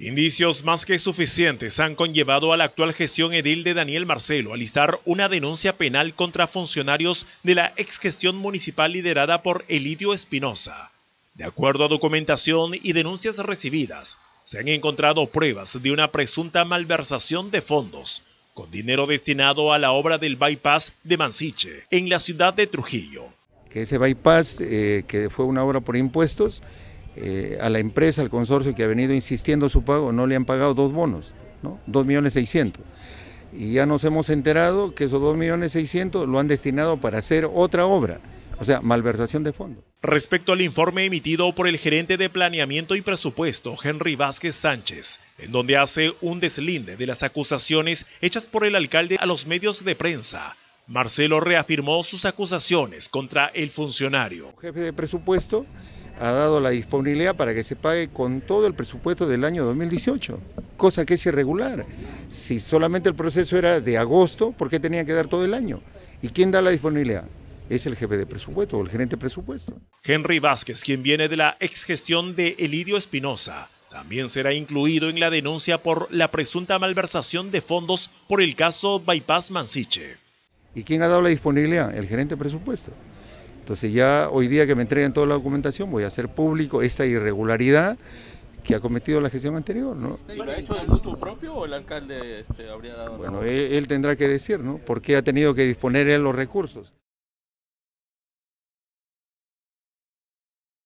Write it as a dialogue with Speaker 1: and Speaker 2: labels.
Speaker 1: Indicios más que suficientes han conllevado a la actual gestión edil de Daniel Marcelo a alistar una denuncia penal contra funcionarios de la exgestión municipal liderada por Elidio Espinosa. De acuerdo a documentación y denuncias recibidas, se han encontrado pruebas de una presunta malversación de fondos con dinero destinado a la obra del bypass de Mansiche en la ciudad de Trujillo.
Speaker 2: Que ese bypass, que fue una obra por impuestos, a la empresa, al consorcio que ha venido insistiendo su pago, no le han pagado 2 bonos, ¿no? 2.600.000. Y ya nos hemos enterado que esos 2.600.000 lo han destinado para hacer otra obra, o sea, malversación de fondos.
Speaker 1: Respecto al informe emitido por el gerente de Planeamiento y Presupuesto, Henry Vázquez Sánchez, en donde hace un deslinde de las acusaciones hechas por el alcalde a los medios de prensa, Marcelo reafirmó sus acusaciones contra el funcionario.
Speaker 2: El jefe de presupuesto ha dado la disponibilidad para que se pague con todo el presupuesto del año 2018, cosa que es irregular. Si solamente el proceso era de agosto, ¿por qué tenía que dar todo el año? ¿Y quién da la disponibilidad? Es el jefe de presupuesto o el gerente de presupuesto.
Speaker 1: Henry Vázquez, quien viene de la exgestión de Elidio Espinosa, también será incluido en la denuncia por la presunta malversación de fondos por el caso Bypass Mansiche.
Speaker 2: ¿Y quién ha dado la disponibilidad? El gerente de presupuesto. Entonces ya hoy día que me entreguen toda la documentación voy a hacer público esta irregularidad que ha cometido la gestión anterior, ¿no?
Speaker 3: ¿Y lo ha hecho de mutuo propio o el alcalde habría dado?
Speaker 2: Bueno, él tendrá que decir, ¿no? ¿Por qué ha tenido que disponer él los recursos?